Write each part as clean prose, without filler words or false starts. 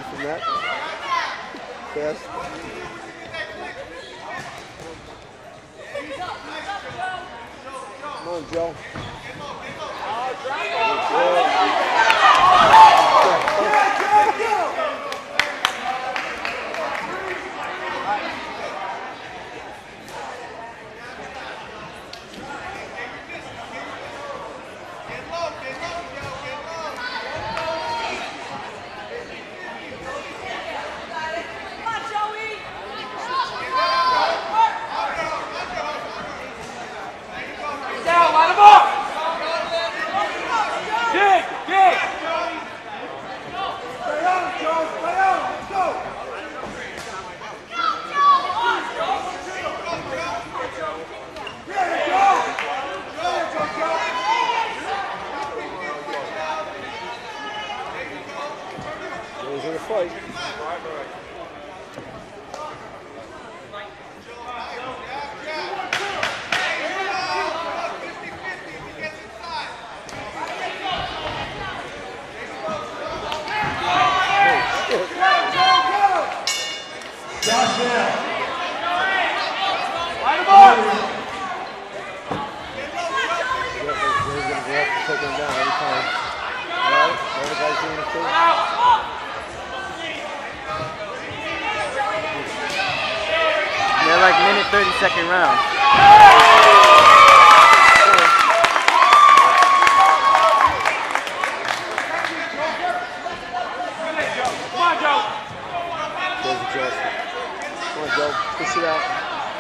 recovered from that. Fast. Come on, Joe. Fight. They're like minute 30-second round. Come on, Joe. Come on, Joe. Push it out.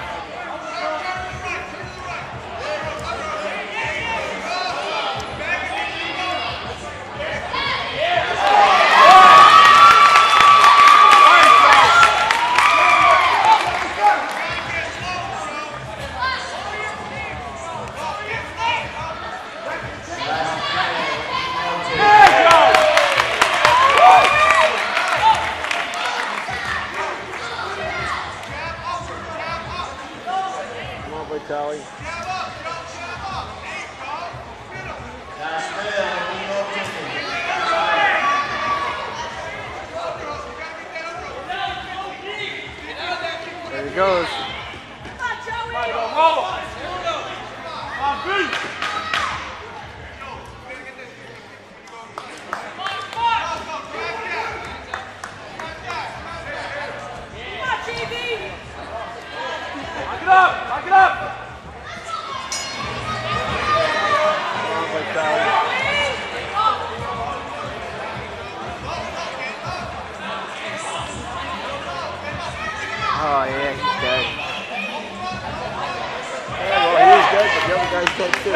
Vitale. There he goes. Lock it up! Lock it up! Oh yeah, he's dead. Yeah, well, he is dead, but the other guy's dead too.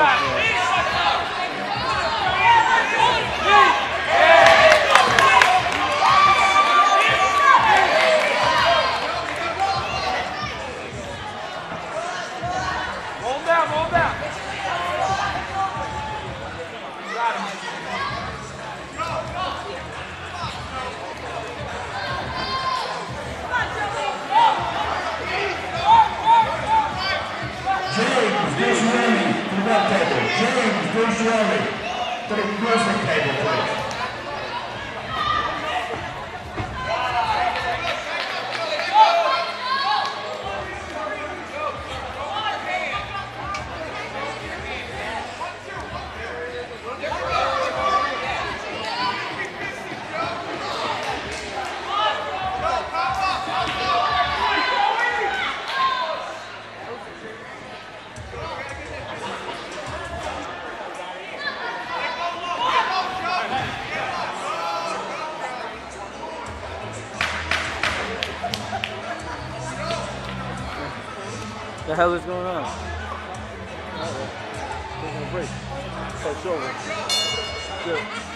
Roll down, roll down. Got him. James Bushwari to the left table. James Bushwari to the closing table, please. The hell is going on? Taking a break. Fight's over. Good.